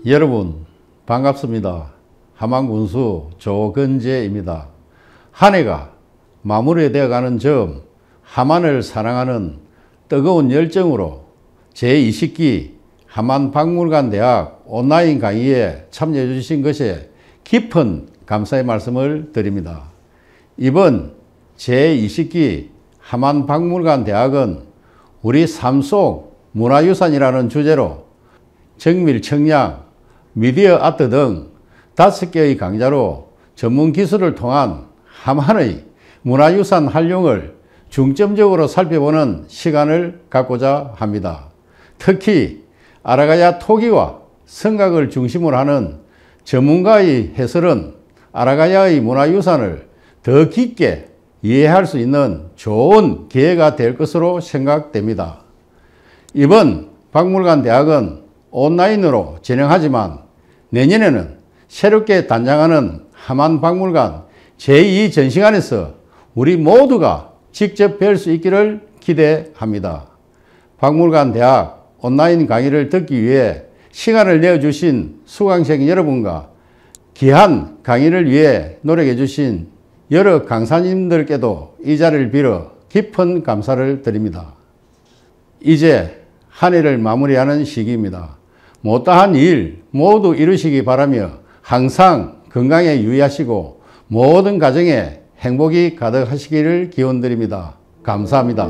여러분 반갑습니다. 함안군수 조건재입니다. 한 해가 마무리되어 가는 점 함안을 사랑하는 뜨거운 열정으로 제20기 함안박물관대학 온라인 강의에 참여해 주신 것에 깊은 감사의 말씀을 드립니다. 이번 제20기 함안박물관대학은 우리 삶 속 문화유산이라는 주제로 정밀 청량, 미디어 아트 등 5개의 강좌로 전문 기술을 통한 함안의 문화유산 활용을 중점적으로 살펴보는 시간을 갖고자 합니다. 특히 아라가야 토기와 성각을 중심으로 하는 전문가의 해설은 아라가야의 문화유산을 더 깊게 이해할 수 있는 좋은 기회가 될 것으로 생각됩니다. 이번 박물관 대학은 온라인으로 진행하지만 내년에는 새롭게 단장하는 함안박물관 제2전시관에서 우리 모두가 직접 뵐 수 있기를 기대합니다. 박물관 대학 온라인 강의를 듣기 위해 시간을 내어주신 수강생 여러분과 귀한 강의를 위해 노력해 주신 여러 강사님들께도 이 자리를 빌어 깊은 감사를 드립니다. 이제 한 해를 마무리하는 시기입니다. 못다한 일 모두 이루시기 바라며 항상 건강에 유의하시고 모든 가정에 행복이 가득하시기를 기원드립니다. 감사합니다.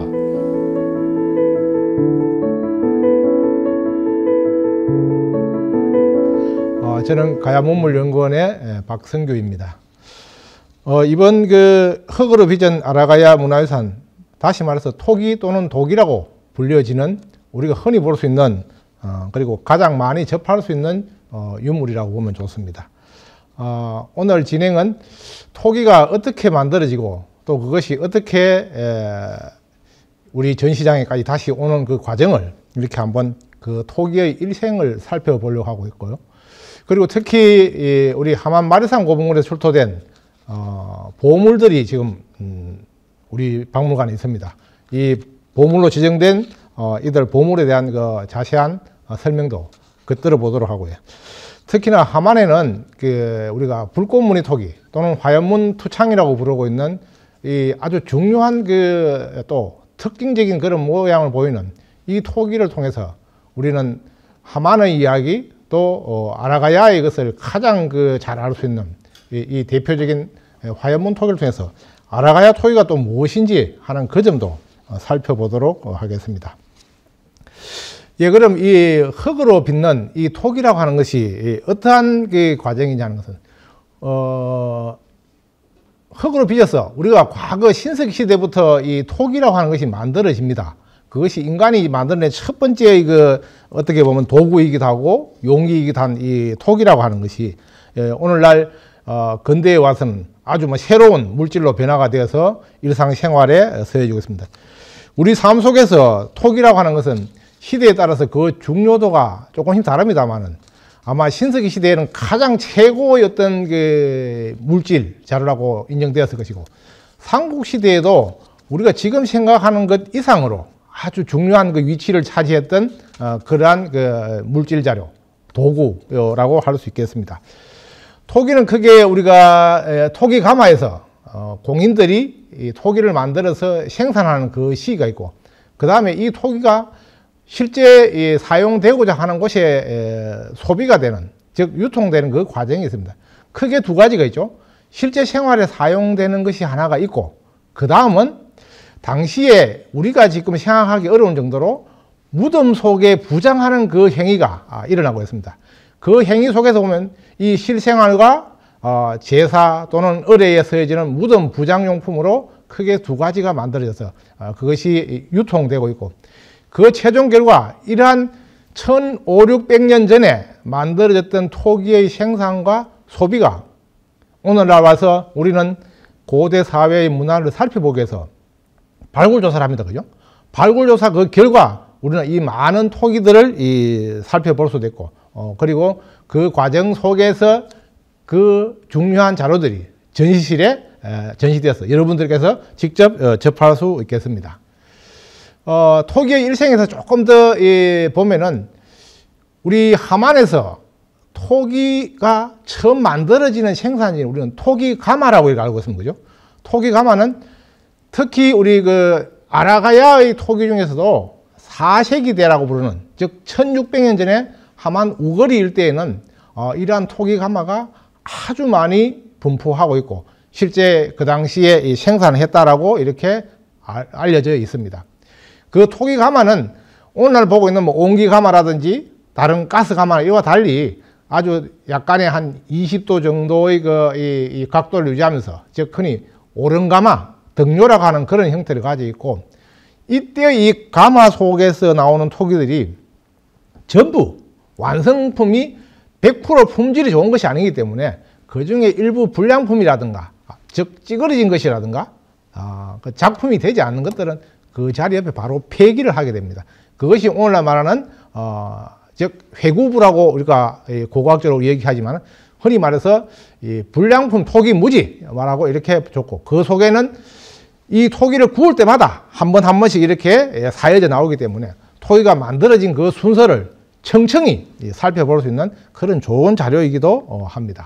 저는 가야문물연구원의 박성규입니다. 이번 흙으로 빚은 아라가야 문화유산, 다시 말해서 토기 또는 독이라고 불려지는 우리가 흔히 볼 수 있는 그리고 가장 많이 접할 수 있는 유물이라고 보면 좋습니다. 오늘 진행은 토기가 어떻게 만들어지고 또 그것이 어떻게 우리 전시장에까지 다시 오는 그 과정을 이렇게 한번 그 토기의 일생을 살펴보려고 하고 있고요. 그리고 특히 우리 함안 마리산 고분군에서 출토된 보물들이 지금 우리 박물관에 있습니다. 이 보물로 지정된 이들 보물에 대한 그 자세한 설명도 들어보도록 하고요. 특히나 함안에는 우리가 불꽃무늬 토기 또는 화연문 투창이라고 부르고 있는 이 아주 중요한 또 특징적인 그런 모양을 보이는 이 토기를 통해서 우리는 함안의 이야기 또 아라가야의 것을 가장 잘 알 수 있는 이 대표적인 화연문 토기를 통해서 아라가야 토기가 또 무엇인지 하는 그 점도 살펴보도록 하겠습니다. 예, 그럼 이 흙으로 빚는 이 토기라고 하는 것이 어떠한 과정이냐는 것은 흙으로 빚어서 우리가 과거 신석기 시대부터 이 토기라고 하는 것이 만들어집니다. 그것이 인간이 만들어낸 첫 번째 어떻게 보면 도구이기도 하고 용기이기도 한 이 토기라고 하는 것이 오늘날 근대에 와서는 아주 새로운 물질로 변화가 되어서 일상생활에 쓰여지고 있습니다. 우리 삶 속에서 토기라고 하는 것은 시대에 따라서 그 중요도가 조금씩 다릅니다만은 아마 신석기 시대에는 가장 최고의 어떤 물질 자료라고 인정되었을 것이고 삼국 시대에도 우리가 지금 생각하는 것 이상으로 아주 중요한 위치를 차지했던 그러한 물질 자료, 도구라고 할 수 있겠습니다. 토기는 크게 우리가 토기 가마에서 공인들이 이 토기를 만들어서 생산하는 그 시기가 있고 그 다음에 이 토기가 실제 사용되고자 하는 곳에 소비가 되는, 즉 유통되는 그 과정이 있습니다. 크게 두 가지가 있죠. 실제 생활에 사용되는 것이 하나가 있고 그 다음은 당시에 우리가 지금 생각하기 어려운 정도로 무덤 속에 부장하는 그 행위가 일어나고 있습니다. 그 행위 속에서 보면 이 실생활과 제사 또는 의례에 쓰여지는 무덤 부장용품으로 크게 두 가지가 만들어져서 그것이 유통되고 있고 그 최종 결과 이러한 1500~1600년 전에 만들어졌던 토기의 생산과 소비가 오늘날 와서 우리는 고대 사회의 문화를 살펴보기 위해서 발굴조사를 합니다. 그죠? 발굴조사 그 결과 우리는 이 많은 토기들을 살펴볼 수도 있고 그리고 그 과정 속에서 그 중요한 자료들이 전시실에 전시되어서 여러분들께서 직접 접할 수 있겠습니다. 토기의 일생에서 조금 더 보면은 우리 함안에서 토기가 처음 만들어지는 생산지는 우리는 토기 가마라고 이렇게 알고 있습니다. 그죠? 토기 가마는 특히 우리 그 아라가야의 토기 중에서도 4세기대라고 부르는, 즉 1600년 전에 함안 우거리 일대에는 이러한 토기 가마가 아주 많이 분포하고 있고 실제 그 당시에 생산을 했다라고 이렇게 알려져 있습니다. 그 토기 가마는 오늘날 보고 있는 뭐 온기 가마라든지 다른 가스 가마 이와 달리 아주 약간의 한 20도 정도의 이 각도를 유지하면서, 즉 흔히 오른가마, 등료라고 하는 그런 형태를 가지고 있고, 이때 이 가마 속에서 나오는 토기들이 전부 완성품이 100% 품질이 좋은 것이 아니기 때문에 그 중에 일부 불량품이라든가, 즉 찌그러진 것이라든가 그 작품이 되지 않는 것들은 그 자리 옆에 바로 폐기를 하게 됩니다. 그것이 오늘날 말하는 즉 회구부라고 우리가 고고학적으로 얘기하지만 흔히 말해서 이 불량품 토기 무지 말하고 이렇게 좋고, 그 속에는 이 토기를 구울 때마다 한 번 한 번씩 이렇게 사여져 나오기 때문에 토기가 만들어진 그 순서를 청청히 살펴볼 수 있는 그런 좋은 자료이기도 합니다.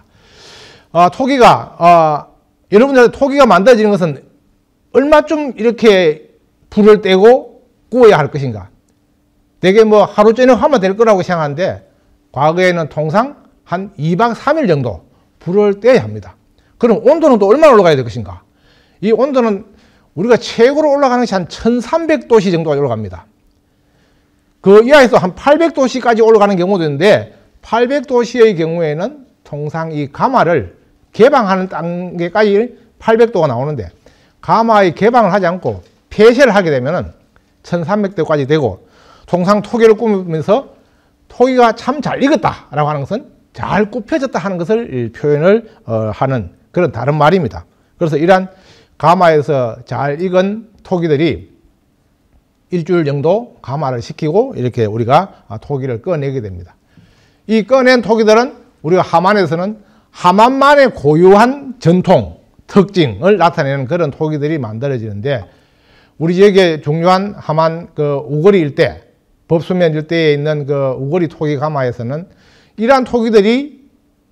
토기가 여러분들 토기가 만들어지는 것은 얼마쯤 이렇게 불을 떼고 구워야 할 것인가? 되게 뭐 하루 저녁 하면 될 거라고 생각하는데 과거에는 통상 한 2박 3일 정도 불을 떼야 합니다. 그럼 온도는 또 얼마나 올라가야 될 것인가? 이 온도는 우리가 최고로 올라가는 것이 한 1300도씨 정도가 올라갑니다. 그 이하에서 한 800도씨까지 올라가는 경우도 있는데 800도씨의 경우에는 통상 이 가마를 개방하는 단계까지 800도가 나오는데 가마의 개방을 하지 않고 폐쇄를 하게 되면 1300도까지 되고, 통상 토기를 꾸미면서 토기가 참 잘 익었다라고 하는 것은 잘 굽혀졌다 하는 것을 표현을 하는 그런 다른 말입니다. 그래서 이러한 가마에서 잘 익은 토기들이 일주일 정도 가마를 식히고 이렇게 우리가 토기를 꺼내게 됩니다. 이 꺼낸 토기들은 우리가 함안에서는 함안만의 고유한 전통, 특징을 나타내는 그런 토기들이 만들어지는데, 우리 지역의 중요한 함안 그 우거리 일대, 법수면 일대에 있는 그 우거리 토기 가마에서는 이러한 토기들이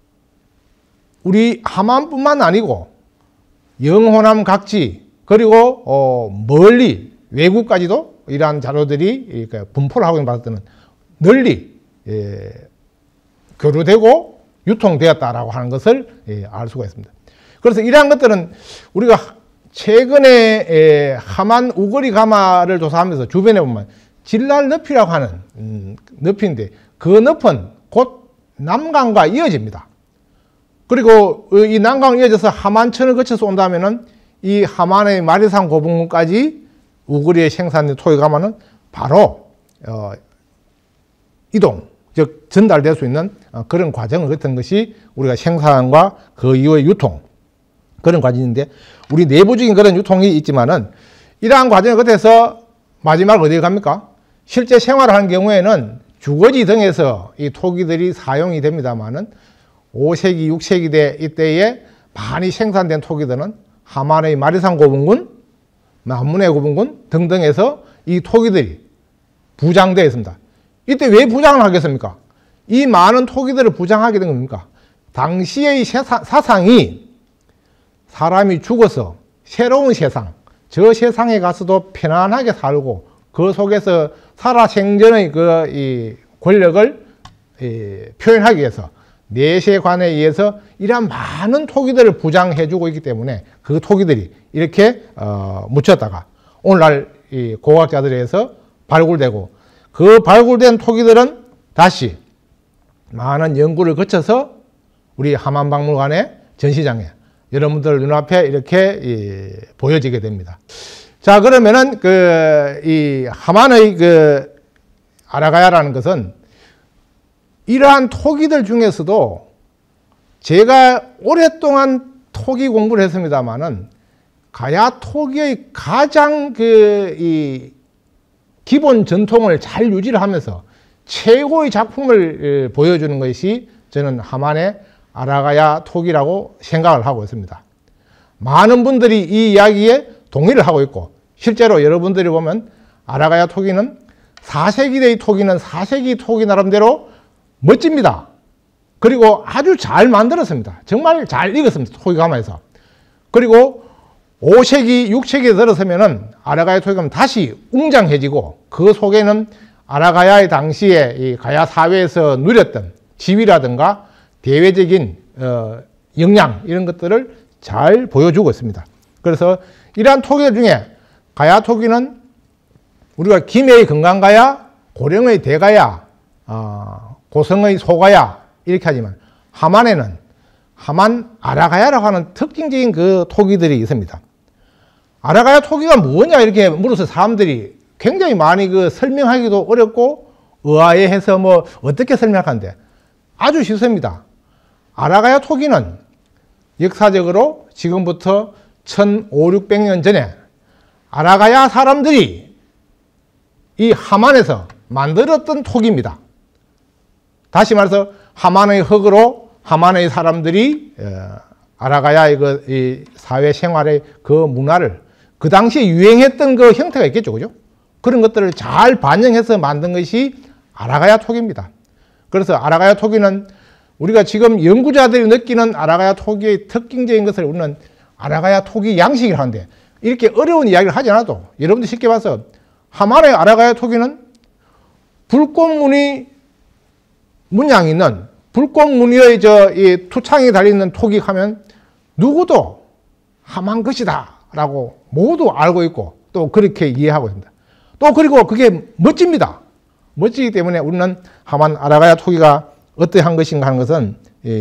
우리 함안뿐만 아니고 영호남 각지 그리고 멀리 외국까지도 이러한 자료들이 분포를 하고 있는 바로 널리 교류되고 유통되었다라고 하는 것을 알 수가 있습니다. 그래서 이러한 것들은 우리가 최근에 함안 우거리 가마를 조사하면서 주변에 보면 진랄 늪이라고 하는 늪인데 그 늪은 곧 남강과 이어집니다. 그리고 이 남강을 이어져서 함안천을 거쳐서 온다면은 이 함안의 마리산 고분군까지 우거리에 생산된 토기 가마는 바로 이동, 즉 전달될 수 있는 그런 과정을 거친 것이 우리가 생산과 그 이후의 유통, 그런 과정인데, 우리 내부적인 그런 유통이 있지만은 이러한 과정을 거쳐서 마지막 어디에 갑니까? 실제 생활을 하는 경우에는 주거지 등에서 이 토기들이 사용이 됩니다만은 5세기, 6세기대 이때에 많이 생산된 토기들은 함안의 마리산 고분군, 남문의 고분군 등등에서 이 토기들이 부장되어 있습니다. 이때 왜 부장을 하겠습니까? 이 많은 토기들을 부장하게 된 겁니까? 당시의 사상이 사람이 죽어서 새로운 세상, 저 세상에 가서도 편안하게 살고 그 속에서 살아생전의 이 권력을 표현하기 위해서 내세관에 의해서 이러한 많은 토기들을 부장해주고 있기 때문에 그 토기들이 이렇게 묻혔다가 오늘날 이 고고학자들에 의해서 발굴되고, 그 발굴된 토기들은 다시 많은 연구를 거쳐서 우리 함안박물관의 전시장에 여러분들 눈앞에 이렇게 보여지게 됩니다. 자, 그러면은 이 함안의 아라가야라는 것은 이러한 토기들 중에서도 제가 오랫동안 토기 공부를 했습니다만은 가야 토기의 가장 이 기본 전통을 잘 유지를 하면서 최고의 작품을 보여주는 것이 저는 함안의 아라가야 토기라고 생각을 하고 있습니다. 많은 분들이 이 이야기에 동의를 하고 있고, 실제로 여러분들이 보면 아라가야 토기는 4세기의 토기는 4세기 토기 나름대로 멋집니다. 그리고 아주 잘 만들었습니다. 정말 잘 익었습니다. 토기 가마에서. 그리고 5세기, 6세기에 들어서면은 아라가야 토기가 다시 웅장해지고 그 속에는 아라가야의 당시에 이 가야 사회에서 누렸던 지위라든가 대외적인 역량 이런 것들을 잘 보여주고 있습니다. 그래서 이러한 토기들 중에 가야 토기는 우리가 김해의 건강가야, 고령의 대가야, 고성의 소가야 이렇게 하지만 함안에는 함안 아라가야라고 하는 특징적인 그 토기들이 있습니다. 아라가야 토기가 뭐냐 이렇게 물어서 사람들이 굉장히 많이 그 설명하기도 어렵고 의아해해서 뭐 어떻게 설명하는데 아주 쉽습니다. 아라가야 토기는 역사적으로 지금부터 1500~1600년 전에 아라가야 사람들이 이 함안에서 만들었던 토기입니다. 다시 말해서 함안의 흙으로 함안의 사람들이 아라가야의 이 사회 생활의 그 문화를 그 당시에 유행했던 그 형태가 있겠죠, 그죠? 그런 것들을 잘 반영해서 만든 것이 아라가야 토기입니다. 그래서 아라가야 토기는 우리가 지금 연구자들이 느끼는 아라가야 토기의 특징적인 것을 우리는 아라가야 토기 양식이라고 하는데 이렇게 어려운 이야기를 하지 않아도 여러분들 쉽게 봐서 함안의 아라가야 토기는 불꽃무늬 문양이 있는 불꽃무늬의 이 투창이 달려있는 토기 하면 누구도 함안 것이다 라고 모두 알고 있고 또 그렇게 이해하고 있습니다. 또 그리고 그게 멋집니다. 멋지기 때문에 우리는 함안 아라가야 토기가 어떠한 것인가 하는 것은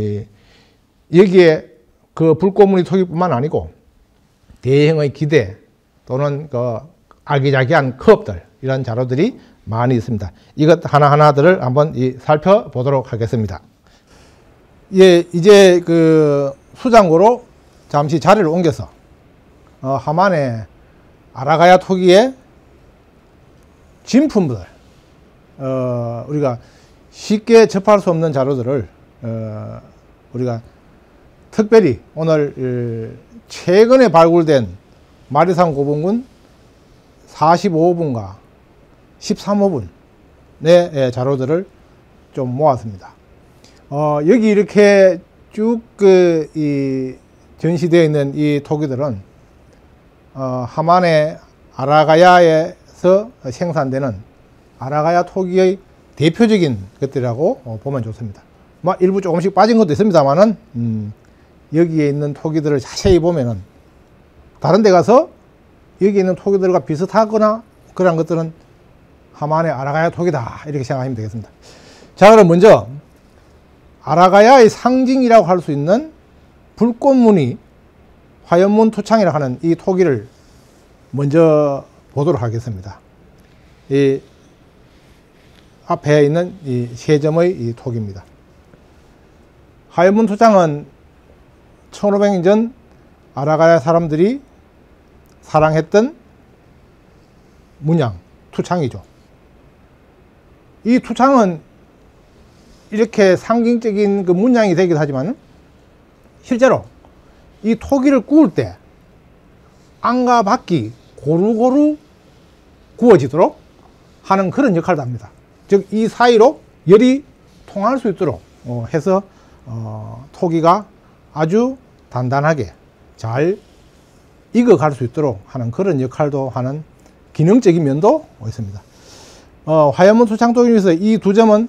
여기에 그 불꽃무늬 토기뿐만 아니고 대형의 기대 또는 그 아기자기한 컵들 이런 자료들이 많이 있습니다. 이것 하나하나들을 한번 살펴보도록 하겠습니다. 예, 이제 그 수장고로 잠시 자리를 옮겨서 함안의 아라가야 토기의 진품들 우리가 쉽게 접할 수 없는 자료들을 우리가 특별히 오늘 최근에 발굴된 마리산 고분군 45호분과 13호분의 자료들을 좀 모았습니다. 여기 이렇게 쭉 전시되어 있는 이 토기들은 함안의 아라가야에서 생산되는 아라가야 토기의 대표적인 것들이라고 보면 좋습니다. 일부 조금씩 빠진 것도 있습니다만은 여기에 있는 토기들을 자세히 보면은 다른 데 가서 여기 있는 토기들과 비슷하거나 그런 것들은 함안의 아라가야 토기다 이렇게 생각하시면 되겠습니다. 자, 그럼 먼저 아라가야의 상징이라고 할 수 있는 불꽃무늬 화연문 투창이라고 하는 이 토기를 먼저 보도록 하겠습니다. 이 앞에 있는 이 세 점의 이 토기입니다. 화연문 투창은 1500년 전 아라가야 사람들이 사랑했던 문양, 투창이죠. 이 투창은 이렇게 상징적인 그 문양이 되기도 하지만 실제로 이 토기를 구울 때 안과 밖이 고루고루 구워지도록 하는 그런 역할도 합니다. 즉 이 사이로 열이 통할 수 있도록 해서 토기가 아주 단단하게 잘 익어갈 수 있도록 하는 그런 역할도 하는 기능적인 면도 있습니다. 화연문 투창 토기 중에서 이 두 점은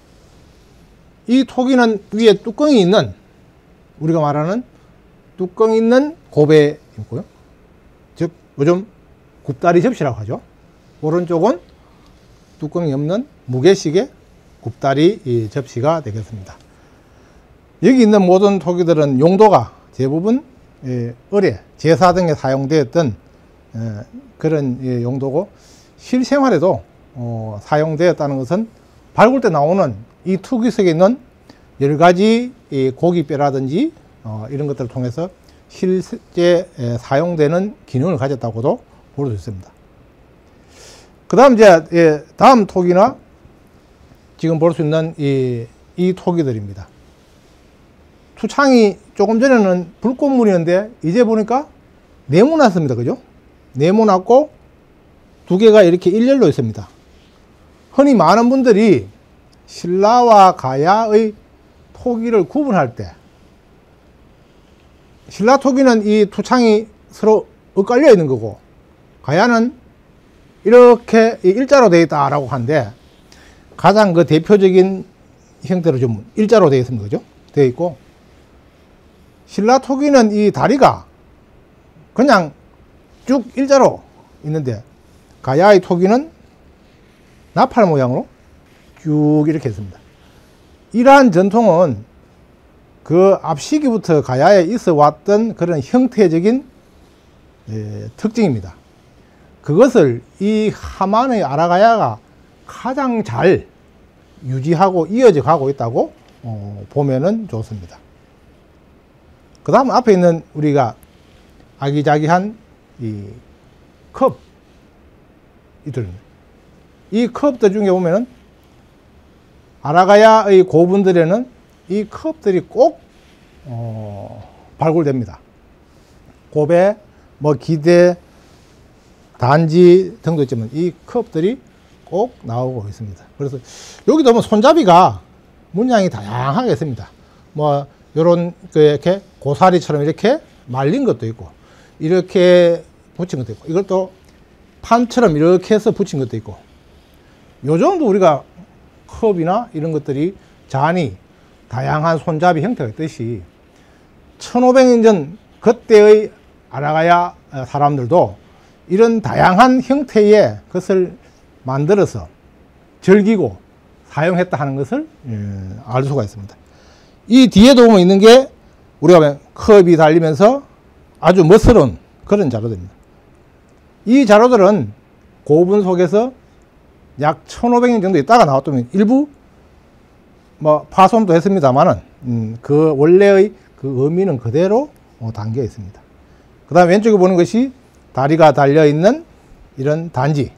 이 토기는 위에 뚜껑이 있는 우리가 말하는 뚜껑이 있는 고배이고요. 즉 요즘 굽다리 접시라고 하죠. 오른쪽은 뚜껑이 없는 무게식의 굽다리 접시가 되겠습니다. 여기 있는 모든 토기들은 용도가 대부분 을에 제사 등에 사용되었던 그런 용도고 실생활에도 사용되었다는 것은 발굴 때 나오는 이 토기 속에 있는 여러 가지 고기뼈라든지 이런 것들을 통해서 실제 사용되는 기능을 가졌다고도 볼 수 있습니다. 그 다음 이제 다음 토기나 지금 볼 수 있는 이 토기들입니다. 투창이 조금 전에는 불꽃물이었는데 이제 보니까 네모났습니다. 그죠? 네모났고 두 개가 이렇게 일렬로 있습니다. 흔히 많은 분들이 신라와 가야의 토기를 구분할 때 신라 토기는 이 투창이 서로 엇갈려 있는 거고 가야는 이렇게 일자로 되어 있다라고 하는데 가장 그 대표적인 형태로 좀 일자로 되어 있습니다. 그죠? 되어 있고 신라 토기는 이 다리가 그냥 쭉 일자로 있는데 가야의 토기는 나팔 모양으로 쭉 이렇게 있습니다. 이러한 전통은 그 앞시기부터 가야에 있어 왔던 그런 형태적인 특징입니다. 그것을 이 하만의 아라가야가 가장 잘 유지하고 이어져 가고 있다고 보면은 좋습니다. 그 다음 앞에 있는 우리가 아기자기한 이 컵, 이 컵들 중에 보면은 아라가야의 고분들에는 이 컵들이 꼭 발굴됩니다. 고배, 뭐 기대, 단지 등도 있지만 이 컵들이 꼭 나오고 있습니다. 그래서 여기도 보면 손잡이가 문양이 다양하게 있습니다. 뭐 요런 이렇게 고사리처럼 이렇게 말린 것도 있고 이렇게 붙인 것도 있고 이것도 판처럼 이렇게 해서 붙인 것도 있고 요 정도 우리가 컵이나 이런 것들이 잔이 다양한 손잡이 형태가 있듯이 1500년 전 그때의 아라가야 사람들도 이런 다양한 형태의 것을 만들어서 즐기고 사용했다 하는 것을 알 수가 있습니다. 이 뒤에도 보면 있는 게 우리가 컵이 달리면서 아주 멋스러운 그런 자료들입니다. 이 자료들은 고분 속에서 약 1500년 정도 있다가 나왔다면 일부 뭐 파손도 했습니다만은 그 원래의 그 의미는 그대로 담겨 있습니다. 그 다음 왼쪽에 보는 것이 다리가 달려 있는 이런 단지,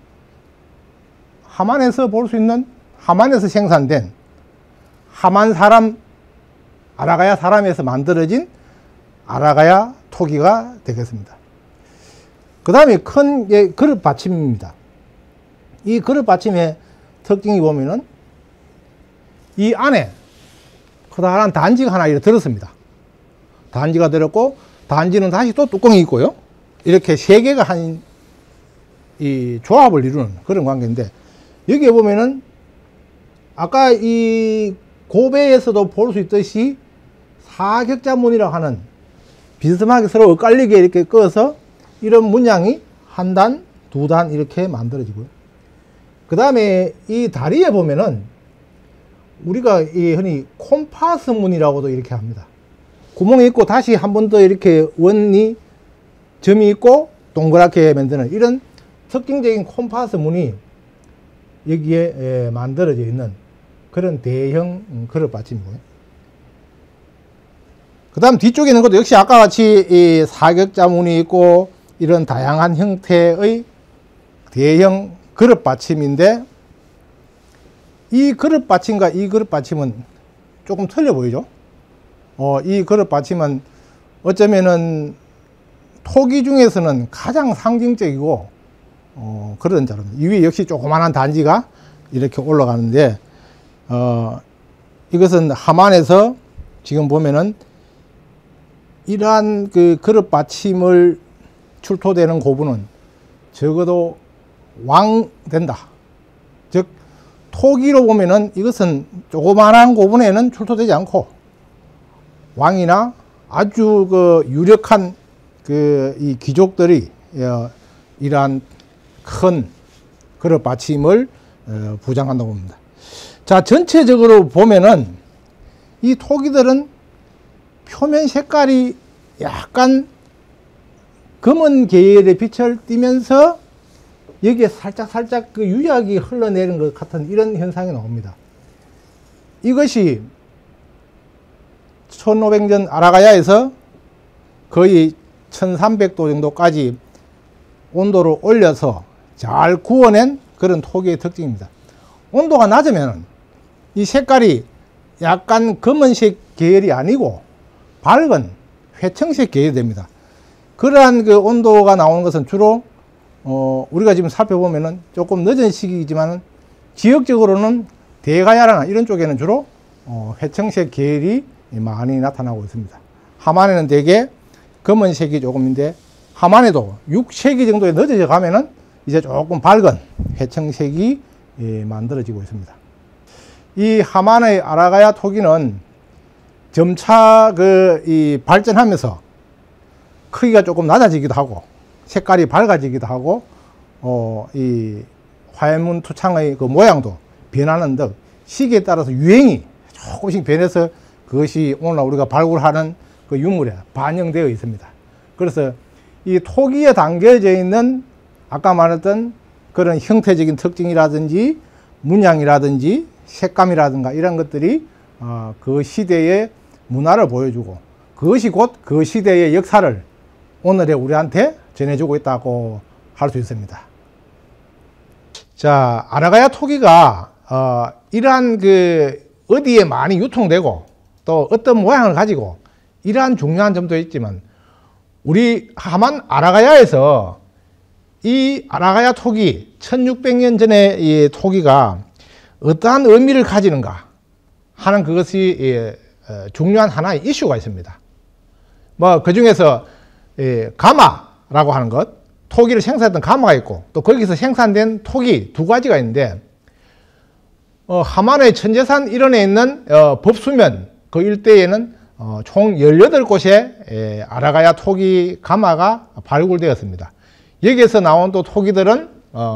하만에서 볼 수 있는 하만에서 생산된 하만 사람 아라가야 사람에서 만들어진 아라가야 토기가 되겠습니다. 그 다음에 큰 그릇 받침입니다. 이 그릇 받침의 특징이 보면은 이 안에 커다란 단지가 하나 이렇게 들었습니다. 단지가 들었고 단지는 다시 또 뚜껑이 있고요. 이렇게 세 개가 한 이 조합을 이루는 그런 관계인데 여기에 보면은 아까 이 고배에서도 볼 수 있듯이 사격자문이라고 하는 비스듬하게 서로 엇갈리게 이렇게 끄어서 이런 문양이 한 단, 두 단 이렇게 만들어지고요. 그 다음에 이 다리에 보면은 우리가 이 흔히 콤파스 문이라고도 이렇게 합니다. 구멍이 있고 다시 한 번 더 이렇게 원이 점이 있고 동그랗게 만드는 이런 특징적인 콤파스 문이 여기에 만들어져 있는 그런 대형 그릇 받침이고요. 그 다음 뒤쪽에 있는 것도 역시 아까 같이 이 사격자 문이 있고 이런 다양한 형태의 대형 그릇 받침인데 이 그릇 받침과 이 그릇 받침은 조금 틀려 보이죠? 이 그릇 받침은 어쩌면은 토기 중에서는 가장 상징적이고 그런 자료입니다. 이 위에 역시 조그만한 단지가 이렇게 올라가는데 이것은 하만에서 지금 보면은 이러한 그 그릇 받침을 출토되는 고분은 적어도 왕 된다. 즉 토기로 보면은 이것은 조그만한 고분에는 출토되지 않고 왕이나 아주 그 유력한 그 이 귀족들이 이러한 큰 그릇 받침을 부장한다고 봅니다. 자, 전체적으로 보면은 이 토기들은 표면 색깔이 약간 검은 계열의 빛을 띠면서 여기에 살짝 그 유약이 흘러내리는 것 같은 이런 현상이 나옵니다. 이것이 1500년 아라가야에서 거의 1300도 정도까지 온도를 올려서 잘 구워낸 그런 토기의 특징입니다. 온도가 낮으면 이 색깔이 약간 검은색 계열이 아니고 밝은 회청색 계열이 됩니다. 그러한 그 온도가 나오는 것은 주로 우리가 지금 살펴보면은 조금 늦은 시기이지만 지역적으로는 대가야라나 이런 쪽에는 주로 회청색 계열이 많이 나타나고 있습니다. 하만에는 대개 검은색이 조금인데 하만에도 6세기 정도에 늦어져 가면은 이제 조금 밝은 회청색이 만들어지고 있습니다. 이 하만의 아라가야 토기는 점차 발전하면서 크기가 조금 낮아지기도 하고 색깔이 밝아지기도 하고 이 화해문 투창의 그 모양도 변하는 등 시기에 따라서 유행이 조금씩 변해서 그것이 오늘 우리가 발굴하는 그 유물에 반영되어 있습니다. 그래서 이 토기에 담겨져 있는 아까 말했던 그런 형태적인 특징이라든지 문양이라든지 색감이라든가 이런 것들이 그 시대의 문화를 보여주고 그것이 곧 그 시대의 역사를 오늘의 우리한테 전해주고 있다고 할 수 있습니다. 자, 아라가야 토기가 이러한 어디에 많이 유통되고 또 어떤 모양을 가지고 이러한 중요한 점도 있지만 우리 하만 아라가야에서 이 아라가야 토기 1600년 전의 이 토기가 어떠한 의미를 가지는가 하는 그것이 중요한 하나의 이슈가 있습니다. 그 중에서 가마라고 하는 것, 토기를 생산했던 가마가 있고 또 거기서 생산된 토기 두 가지가 있는데 하만의 천제산 일원에 있는 법수면 그 일대에는 총 18곳의 아라가야 토기 가마가 발굴되었습니다. 여기에서 나온 또 토기들은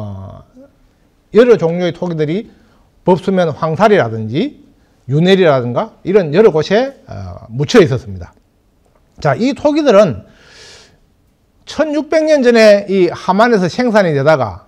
여러 종류의 토기들이 법수면 황살이라든지 윤회리라든가 이런 여러 곳에 묻혀 있었습니다. 자, 이 토기들은 1600년 전에 이 하만에서 생산이 되다가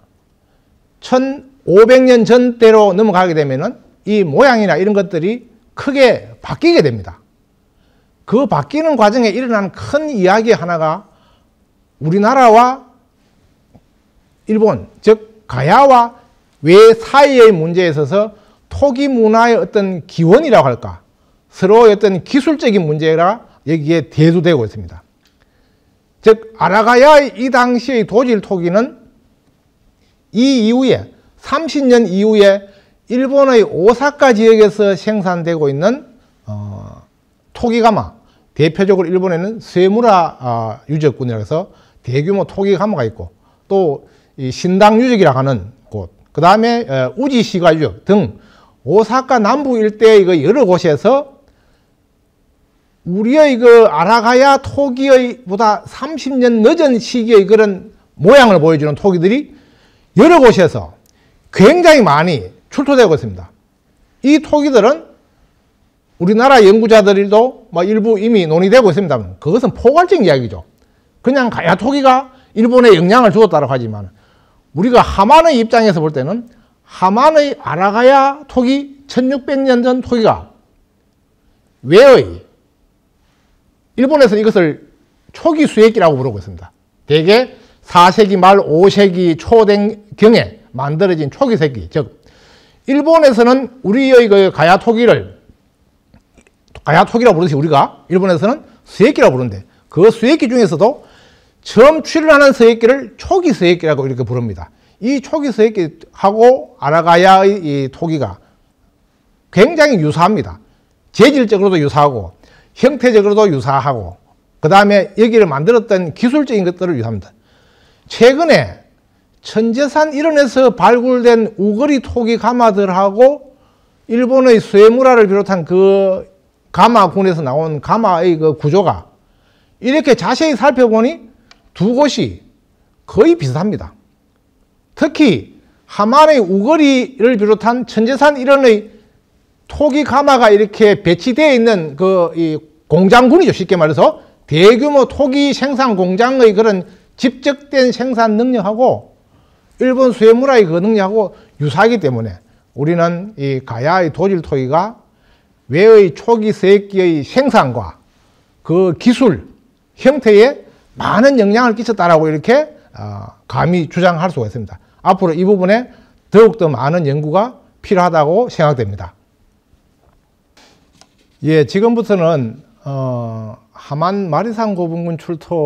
1500년 전대로 넘어가게 되면은 이 모양이나 이런 것들이 크게 바뀌게 됩니다. 그 바뀌는 과정에 일어나는 큰 이야기 하나가 우리나라와 일본, 즉 가야와 외 사이의 문제에 있어서 토기 문화의 어떤 기원이라고 할까, 서로의 어떤 기술적인 문제가 여기에 대두되고 있습니다. 즉 아라가야의 이 당시의 도질 토기는 이 이후에 30년 이후에 일본의 오사카 지역에서 생산되고 있는 토기가마, 대표적으로 일본에는 스에무라 유적군이라고 해서 대규모 토기가마가 있고 또 이 신당 유적이라고 하는 곳, 그 다음에 우지시가 유적 등 오사카 남부 일대의 여러 곳에서 우리의 아라가야 토기의 보다 30년 늦은 시기의 그런 모양을 보여주는 토기들이 여러 곳에서 굉장히 많이 출토되고 있습니다. 이 토기들은 우리나라 연구자들도 일부 이미 논의되고 있습니다. 그것은 포괄적인 이야기죠. 그냥 가야 토기가 일본에 영향을 주었다고 하지만 우리가 하만의 입장에서 볼 때는 하만의 아라가야 토기 1600년 전 토기가 왜의 일본에서는 이것을 초기 수액기라고 부르고 있습니다. 대개 4세기 말 5세기 초경에 만들어진 초기 세기, 즉 일본에서는 우리의 그 가야 토기를 가야 토기라고 부르듯이 우리가 일본에서는 수액기라고 부르는데 그 수액기 중에서도 처음 출현하는 서액기를 초기 서액기라고 이렇게 부릅니다. 이 초기 서액기하고 아라가야의 이 토기가 굉장히 유사합니다. 재질적으로도 유사하고 형태적으로도 유사하고 그 다음에 여기를 만들었던 기술적인 것들을 유사합니다. 최근에 천제산 일원에서 발굴된 우거리 토기 가마들하고 일본의 스에무라를 비롯한 그 가마군에서 나온 가마의 그 구조가 이렇게 자세히 살펴보니 두 곳이 거의 비슷합니다. 특히 하만의 우거리를 비롯한 천제산 일원의 토기 가마가 이렇게 배치되어 있는 이 공장군이죠. 쉽게 말해서 대규모 토기 생산 공장의 그런 집적된 생산 능력하고 일본 스에무라의 그 능력하고 유사하기 때문에 우리는 이 가야의 도질 토기가 외의 초기 서액기의 생산과 그 기술 형태에 많은 영향을 끼쳤다라고 이렇게 감히 주장할 수가 있습니다. 앞으로 이 부분에 더욱더 많은 연구가 필요하다고 생각됩니다. 예, 지금부터는 하만 마리산 고분군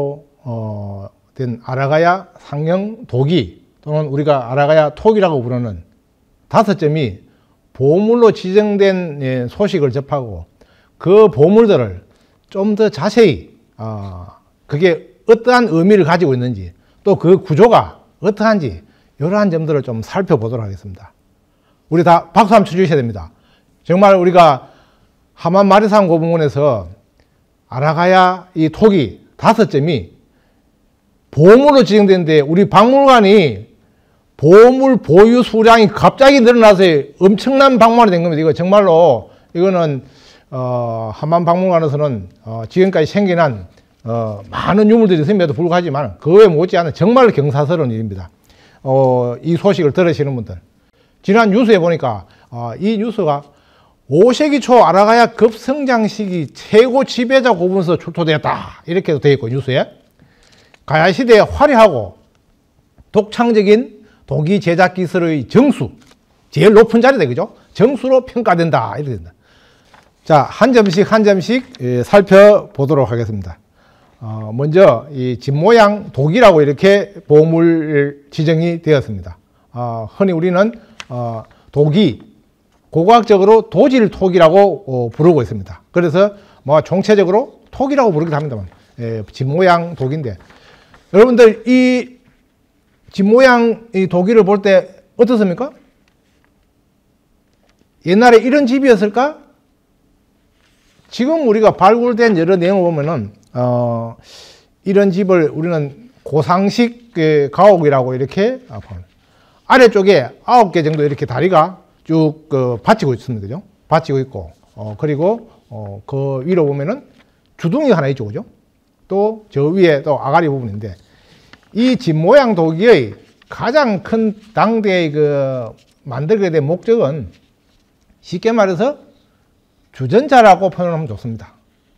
출토된 아라가야 상형 도기 또는 우리가 아라가야 토기라고 부르는 5점이 보물로 지정된 소식을 접하고 그 보물들을 좀 더 자세히 그게 어떠한 의미를 가지고 있는지 또 그 구조가 어떠한지 이러한 점들을 좀 살펴보도록 하겠습니다. 우리 다 박수 한번 쳐주셔야 됩니다. 정말 우리가 하만 마리산 고분군에서 아라가야 이 토기 5점이 보물로 지정되는데 우리 박물관이 보물 보유 수량이 갑자기 늘어나서 엄청난 박물관이 된 겁니다. 이거 정말로 이거는 하만 박물관에서는 지금까지 생겨난 많은 유물들이 있음에도 불구하지만 그에 못지않은 정말 경사스러운 일입니다. 이 소식을 들으시는 분들 지난 뉴스에 보니까 이 뉴스가 5세기 초 아라가야 급성장 시기 최고 지배자 고분에서 출토되었다 이렇게도 되어 있고 뉴스에 가야 시대에 화려하고 독창적인 도기 제작 기술의 정수 제일 높은 자리다 그죠? 정수로 평가된다 이렇게 된다. 자, 한 점씩 한 점씩 살펴보도록 하겠습니다. 먼저 이 집 모양 독이라고 이렇게 보물 지정이 되었습니다. 흔히 우리는 독이 고고학적으로 도질톡이라고 부르고 있습니다. 그래서 뭐 총체적으로 톡이라고 부르기도 합니다만 집 모양 독인데 여러분들 이 집 모양 이 독일을 볼 때 어떻습니까? 옛날에 이런 집이었을까? 지금 우리가 발굴된 여러 내용을 보면은 이런 집을 우리는 고상식 가옥이라고 이렇게 아래쪽에 9개 정도 이렇게 다리가 쭉 받치고 있습니다. 그죠? 받치고 있고 그리고 그 위로 보면은 주둥이 하나 있죠. 그죠? 또 저 위에 또 아가리 부분인데 이 집 모양 도기의 가장 큰 당대의 만들게 된 목적은 쉽게 말해서 주전자라고 표현하면 좋습니다.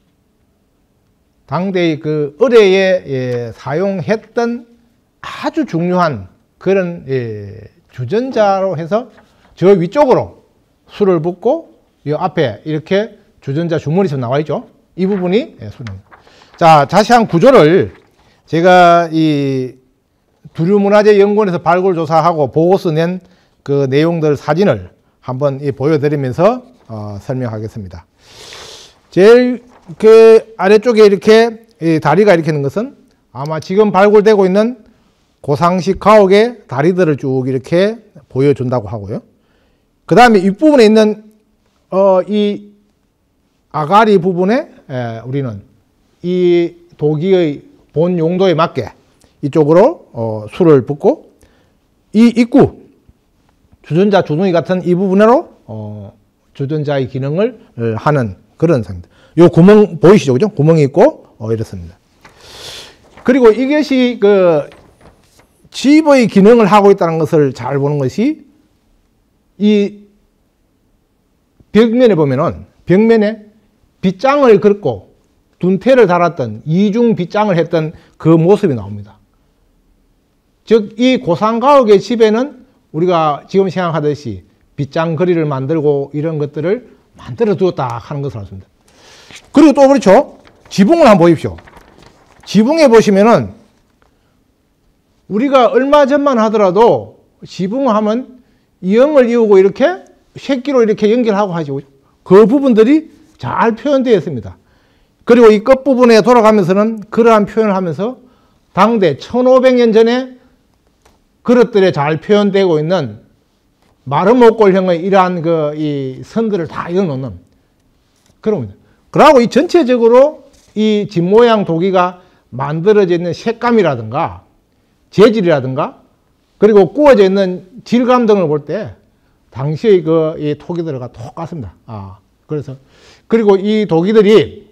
당대의 의뢰에 사용했던 아주 중요한 그런 주전자로 해서 저 위쪽으로 술을 붓고 이 앞에 이렇게 주전자 주머니 좀 나와 있죠. 이 부분이 술입니다. 자, 자세한 구조를 제가 이 두류문화재연구원에서 발굴조사하고 보고서 낸 그 내용들 사진을 한번 보여드리면서 설명하겠습니다. 제일 아래쪽에 이렇게 다리가 이렇게 있는 것은 아마 지금 발굴되고 있는 고상식 가옥의 다리들을 쭉 이렇게 보여준다고 하고요. 그 다음에 윗부분에 있는 이 아가리 부분에 우리는 이 도기의 본 용도에 맞게 이쪽으로 술을 붓고 이 입구 주전자 주둥이 같은 이 부분으로 주전자의 기능을 하는 그런 상태입니다. 요 구멍 보이시죠? 그죠? 구멍이 있고 이렇습니다. 그리고 이것이 집의 기능을 하고 있다는 것을 잘 보는 것이 이 벽면에 보면은 벽면에 빗장을 긁고 둔태를 달았던 이중 빗장을 했던 그 모습이 나옵니다. 즉 이 고상가옥의 집에는 우리가 지금 생각하듯이 빗장거리를 만들고 이런 것들을 만들어 두었다 하는 것을 알습니다. 그리고 또 그렇죠. 지붕을 한번 보십시오. 지붕에 보시면은 우리가 얼마 전만 하더라도 지붕을 하면 이형을 이우고 이렇게 새끼로 이렇게 연결하고 하죠. 그 부분들이 잘 표현되어 있습니다. 그리고 이 끝부분에 돌아가면서는 그러한 표현을 하면서 당대 1500년 전에 그릇들에 잘 표현되고 있는 마름모꼴형의 이러한 이 선들을 다 이어놓는 그런 겁니다. 그러고 이 전체적으로 이 집 모양 도기가 만들어져 있는 색감이라든가 재질이라든가 그리고 구워져 있는 질감 등을 볼 때 당시의 이 토기들과 똑같습니다. 그래서 그리고 이 도기들이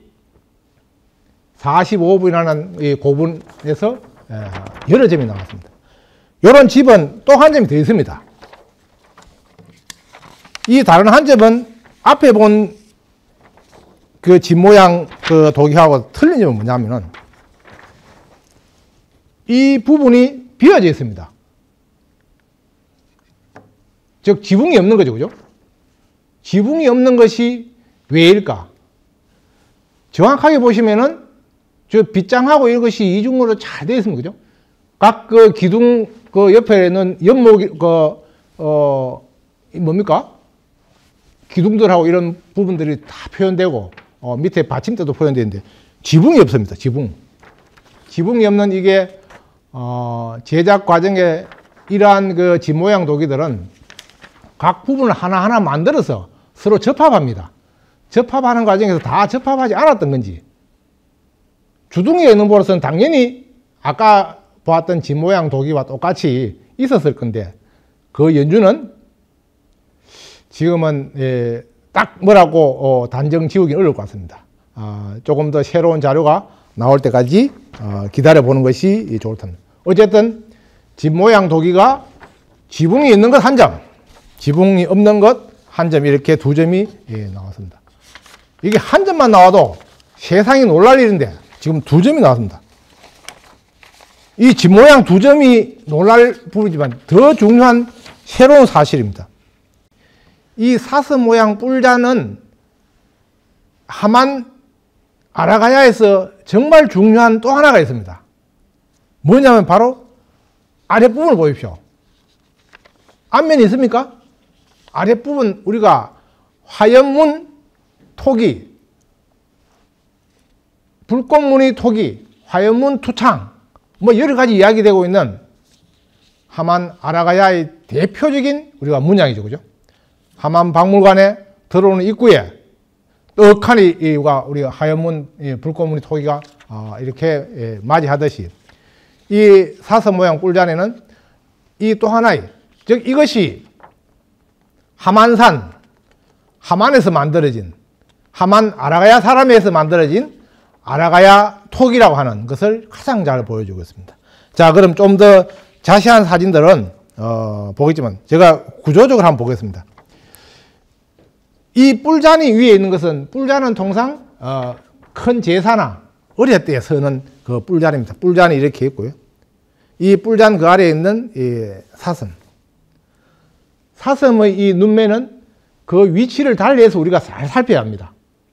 45분이라는 이 고분에서 여러 점이 나왔습니다. 이런 집은 또 한 점이 더 있습니다. 이 다른 한 점은 앞에 본 그 집 모양 도기하고 틀린 점은 뭐냐면은 이 부분이 비어져 있습니다. 즉 지붕이 없는 거죠. 그죠? 지붕이 없는 것이 왜일까? 정확하게 보시면은 저 빗장하고 이것이 이중으로 잘 되어 있습니다. 그죠? 각 기둥 옆에는 연목이 뭡니까? 기둥들하고 이런 부분들이 다 표현되고 밑에 받침대도 표현되는데 지붕이 없습니다. 지붕이 없는 이게 제작 과정에 이러한 그 집 모양 도기들은 각 부분을 하나하나 만들어서 서로 접합합니다. 접합하는 과정에서 다 접합하지 않았던 건지 주둥이에 있는 버릇은 당연히 아까 보았던 집 모양 도기와 똑같이 있었을 건데 그 연주는 지금은 딱 뭐라고 단정 지우기는 어려울 것 같습니다. 조금 더 새로운 자료가 나올 때까지 기다려 보는 것이 좋을 텐데 어쨌든 집 모양 도기가 지붕이 있는 것 한 점, 지붕이 없는 것 한 점 이렇게 두 점이 나왔습니다. 이게 한 점만 나와도 세상이 놀랄 일인데 지금 두 점이 나왔습니다. 이 집 모양 두 점이 놀랄 부분이지만 더 중요한 새로운 사실입니다. 이 사슴 모양 뿔자는 하만 아라가야에서 정말 중요한 또 하나가 있습니다. 뭐냐면 바로 아랫부분을 보십시오. 앞면이 있습니까? 아랫부분 우리가 화염문 토기, 불꽃무늬 토기, 화염문 투창 뭐 여러 가지 이야기되고 있는 하만 아라가야의 대표적인 우리가 문양이죠. 그죠? 하만 박물관에 들어오는 입구에 떡하니 우리가 하얀문 불꽃무늬 토기가 이렇게 맞이하듯이 이 사슴 모양 뿔잔에는 이 또 하나의 즉 이것이 하만산 하만에서 만들어진 하만 아라가야 사람에서 만들어진 아라가야 톡이라고 하는 것을 가장 잘 보여주고 있습니다. 자, 그럼 좀 더 자세한 사진들은 보겠지만 제가 구조적으로 한번 보겠습니다. 이 뿔잔이 위에 있는 것은 뿔잔은 통상 큰 제사나 어릴 때에 서는 그 뿔잔입니다. 뿔잔이 이렇게 있고요. 이 뿔잔 그 아래에 있는 이 사슴. 사슴의 이 눈매는 그 위치를 달리해서 우리가 잘 살펴야 합니다.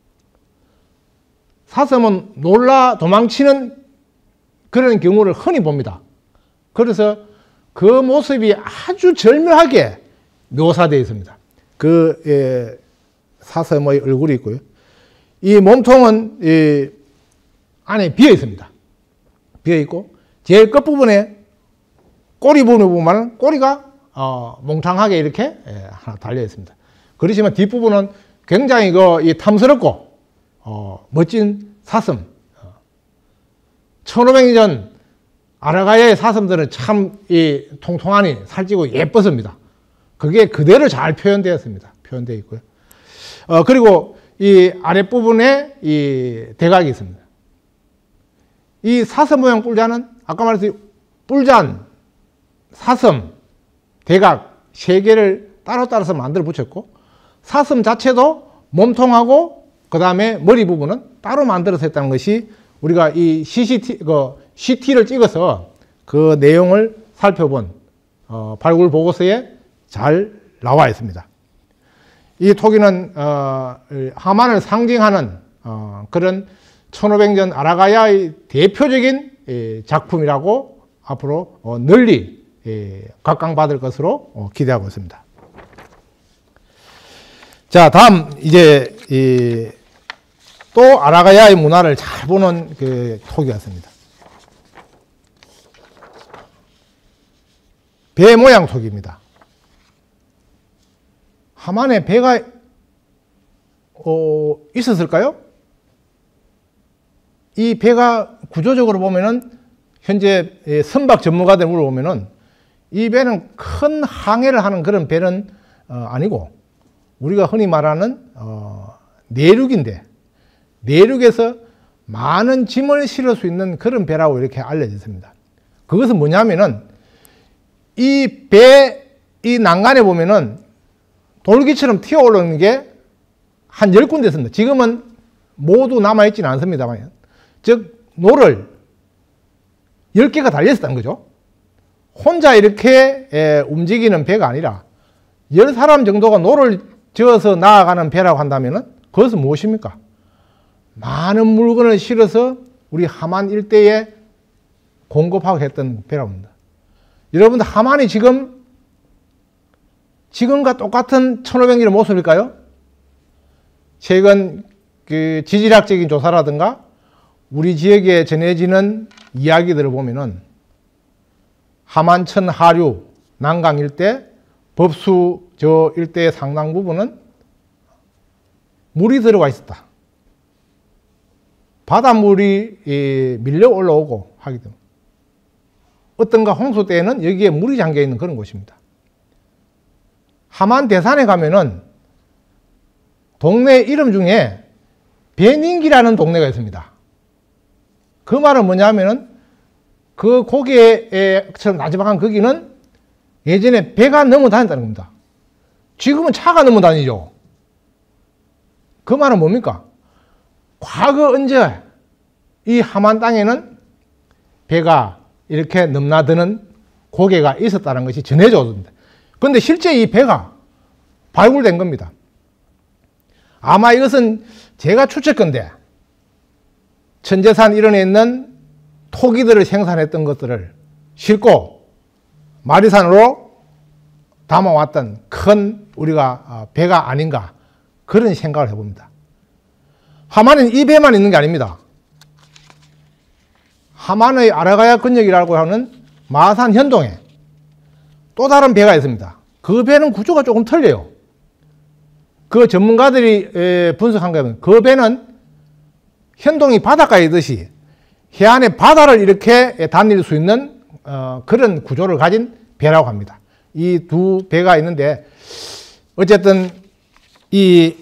사슴은 놀라 도망치는 그런 경우를 흔히 봅니다. 그래서 그 모습이 아주 절묘하게 묘사되어 있습니다. 그 사슴의 얼굴이 있고요. 이 몸통은 이 안에 비어 있습니다. 비어 있고 제일 끝부분에 꼬리 부분을 보면 꼬리가 몽탕하게 이렇게 하나 달려 있습니다. 그렇지만 뒷부분은 굉장히 탐스럽고 멋진 사슴. 1500년 전 아라가야의 사슴들은 참 통통하니 살찌고 예뻤습니다. 그게 그대로 잘 표현되었습니다. 표현되어 있고요. 그리고 이 아랫부분에 이 대각이 있습니다. 이 사슴 모양 뿔잔은 아까 말했듯이 뿔잔, 사슴, 대각 세 개를 따로따로서 만들어 붙였고 사슴 자체도 몸통하고 그 다음에 머리 부분은 따로 만들어서 했다는 것이 우리가 이 CT를 찍어서 그 내용을 살펴본 발굴 보고서에 잘 나와 있습니다. 이 토기는 하만을 상징하는 그런 1500년 아라가야의 대표적인 작품이라고 앞으로 널리 각광받을 것으로 기대하고 있습니다. 자, 다음 이제 또 아라가야의 문화를 잘 보는 그 토기였습니다. 배 모양 토기입니다. 하만에 배가 있었을까요? 이 배가 구조적으로 보면은 현재 선박 전문가들 물어보면은 이 배는 큰 항해를 하는 그런 배는 아니고 우리가 흔히 말하는 내륙인데 내륙에서 많은 짐을 실을 수 있는 그런 배라고 이렇게 알려져 있습니다. 그것은 뭐냐면은 이 배, 이 난간에 보면은 돌기처럼 튀어 올라오는 게 한 10군데 있습니다. 지금은 모두 남아있지는 않습니다만. 즉, 노를 10개가 달려있었다는 거죠. 혼자 이렇게 움직이는 배가 아니라 10사람 정도가 노를 저어서 나아가는 배라고 한다면 그것은 무엇입니까? 많은 물건을 실어서 우리 하만 일대에 공급하고 했던 배라고 합니다. 여러분들 하만이 지금과 똑같은 1500년의 모습일까요? 최근 그 지질학적인 조사라든가 우리 지역에 전해지는 이야기들을 보면은 하만천 하류, 난강 일대, 법수 저 일대의 상당 부분은 물이 들어가 있었다. 바닷물이 밀려 올라오고 하기 때문에 어떤가 홍수 때에는 여기에 물이 잠겨 있는 그런 곳입니다. 하만 대산에 가면은 동네 이름 중에 배닝기라는 동네가 있습니다. 그 말은 뭐냐면은 그 고개처럼 나지막한 거기는 예전에 배가 넘어다녔다는 겁니다. 지금은 차가 넘어다니죠. 그 말은 뭡니까? 과거 언제 이 하만 땅에는 배가 이렇게 넘나드는 고개가 있었다는 것이 전해져 오던데. 그런데 실제 이 배가 발굴된 겁니다. 아마 이것은 제가 추측건데 천제산 일원에 있는 토기들을 생산했던 것들을 싣고 마리산으로 담아왔던 큰 우리가 배가 아닌가 그런 생각을 해봅니다. 하만은 이 배만 있는 게 아닙니다. 하만의 아라가야 근역이라고 하는 마산 현동에 또 다른 배가 있습니다. 그 배는 구조가 조금 틀려요. 그 전문가들이 분석한 거는 그 배는 현동이 바닷가에 있듯이 해안의 바다를 이렇게 다닐 수 있는 그런 구조를 가진 배라고 합니다. 이 두 배가 있는데 어쨌든 이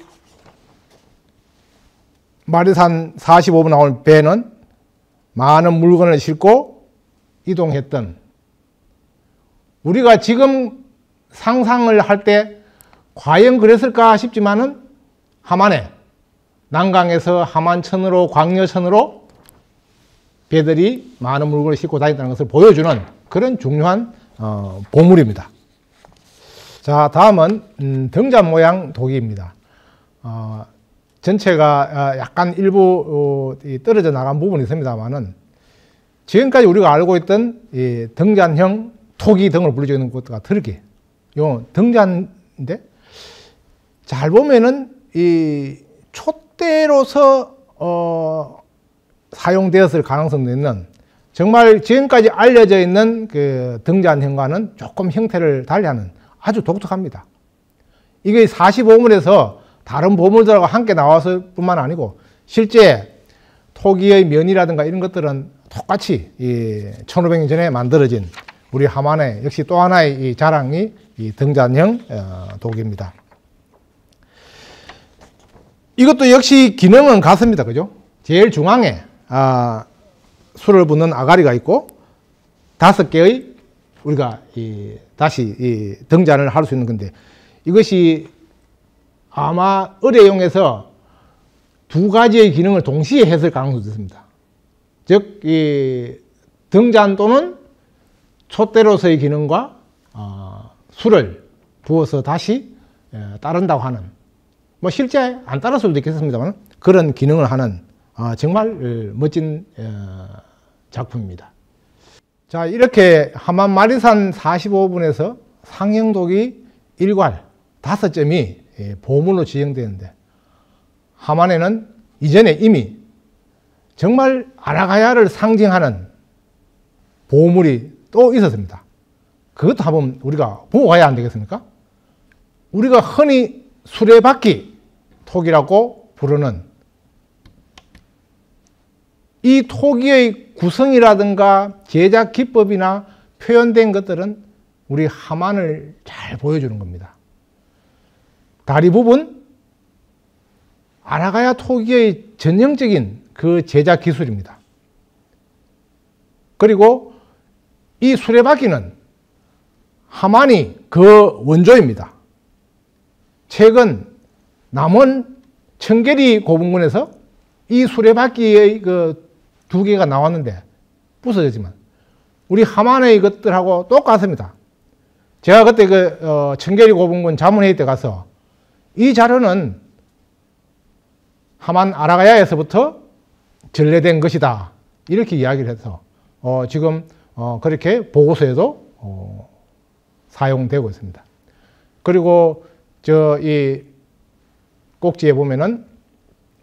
마리산 45분 나올 배는 많은 물건을 싣고 이동했던 우리가 지금 상상을 할 때 과연 그랬을까 싶지만은 하만에 난강에서 하만천으로 광여천으로 배들이 많은 물건을 싣고 다녔다는 것을 보여주는 그런 중요한 보물입니다. 자, 다음은 등잔 모양 도기입니다. 전체가 약간 일부 떨어져 나간 부분이 있습니다만은 지금까지 우리가 알고 있던 이 등잔형 토기 등을 불리고 있는 것과 다르게 요 등잔인데 잘 보면은 이 촛대로서 사용되었을 가능성도 있는 정말 지금까지 알려져 있는 그 등잔형과는 조금 형태를 달리하는 아주 독특합니다. 이게 45문에서 다른 보물들하고 함께 나왔을 뿐만 아니고 실제 토기의 면이라든가 이런 것들은 똑같이 1500년 전에 만들어진 우리 하만의 역시 또 하나의 이 자랑이 이 등잔형 도기입니다. 이것도 역시 기능은 같습니다. 그죠? 제일 중앙에 술을 붓는 아가리가 있고 5개의 우리가 다시 등잔을 할 수 있는 건데 이것이 아마 의뢰용에서 2가지의 기능을 동시에 했을 가능성도 있습니다. 즉, 이 등잔 또는 촛대로서의 기능과 술을 부어서 다시 따른다고 하는 뭐 실제 안 따를 수도 있겠습니다만 그런 기능을 하는 정말 멋진 작품입니다. 자, 이렇게 하만 마리산 45분에서 상형도기 일괄 5점이 보물로 지정되는데 하만에는 이전에 이미 정말 아라가야를 상징하는 보물이 또 있었습니다. 그것도 한번 우리가 보고 가야 안 되겠습니까? 우리가 흔히 수레바퀴 톡이라고 부르는 이 토기의 구성이라든가 제작 기법이나 표현된 것들은 우리 하만을 잘 보여주는 겁니다. 다리 부분 아라가야 토기의 전형적인 그 제작 기술입니다. 그리고 이 수레바퀴는 하만이 그 원조입니다. 최근 남원 청계리 고분군에서 이 수레바퀴의 그 2개가 나왔는데 부서졌지만 우리 하만의 것들하고 똑같습니다. 제가 그때 그 청계리 고분군 자문회의 때 가서 이 자료는 하만 아라가야에서부터 전래된 것이다 이렇게 이야기를 해서 지금 그렇게 보고서에도 사용되고 있습니다. 그리고 이 꼭지에 보면은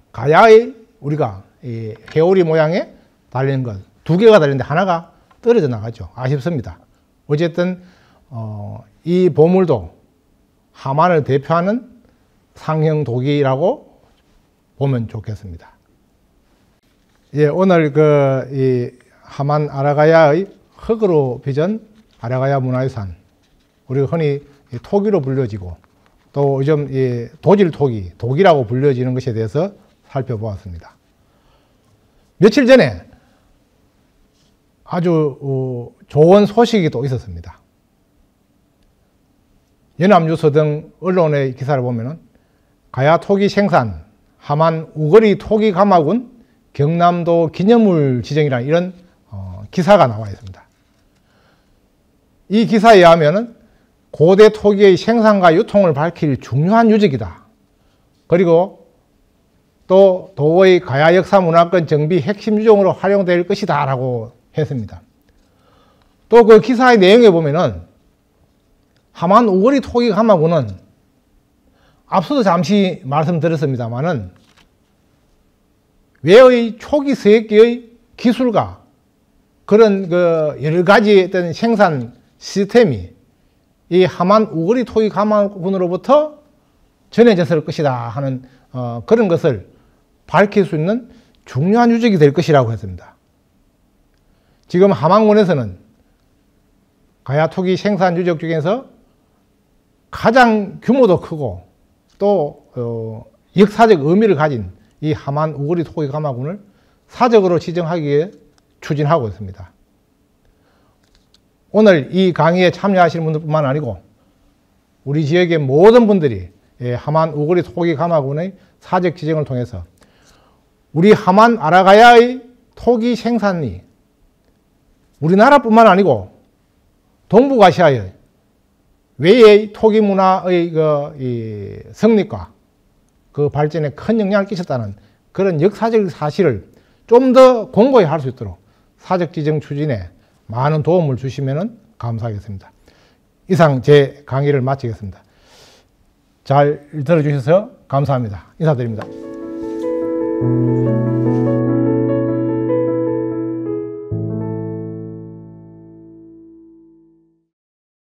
가야의 우리가 이 회오리 모양의 달린 것 2개가 달렸는데 하나가 떨어져 나가죠. 아쉽습니다. 어쨌든 이 보물도 하만을 대표하는 상형 도기라고 보면 좋겠습니다. 예, 오늘 이 하만 아라가야의 흙으로 빚은 아라가야 문화유산, 우리가 흔히 토기로 불려지고 또 요즘 도질 토기, 도기라고 불려지는 것에 대해서 살펴보았습니다. 며칠 전에 아주 좋은 소식이 또 있었습니다. 연합뉴스 등 언론의 기사를 보면은 가야 토기 생산 하만 우거리 토기 가마군 경남도 기념물 지정이라는 이런 기사가 나와 있습니다. 이 기사에 의하면은 고대 토기의 생산과 유통을 밝힐 중요한 유적이다. 그리고 또 도의 가야 역사 문화권 정비 핵심 유적으로 활용될 것이다 라고 했습니다. 또 그 기사의 내용에 보면은 하만 우거리 토기 가마군은 앞서도 잠시 말씀드렸습니다만은 외의 초기 서역기의 기술과 그런 여러 가지 어떤 생산 시스템이 이 하만 우거리 토기 가마군으로부터 전해졌을 것이다 하는 그런 것을 밝힐 수 있는 중요한 유적이 될 것이라고 했습니다. 지금 하만군에서는 가야 토기 생산 유적 중에서 가장 규모도 크고 또 역사적 의미를 가진 이 하만 우거리 토기 가마군을 사적으로 지정하기 위해 추진하고 있습니다. 오늘 이 강의에 참여하시는 분들뿐만 아니고 우리 지역의 모든 분들이 하만 우거리 토기 가마군의 사적 지정을 통해서 우리 하만 아라가야의 토기 생산이 우리나라뿐만 아니고 동북아시아의 외의 토기 문화의 이 성립과 그 발전에 큰 영향을 끼쳤다는 그런 역사적 사실을 좀 더 공고히 할 수 있도록 사적 지정 추진에 많은 도움을 주시면 감사하겠습니다. 이상 제 강의를 마치겠습니다. 잘 들어주셔서 감사합니다. 인사드립니다.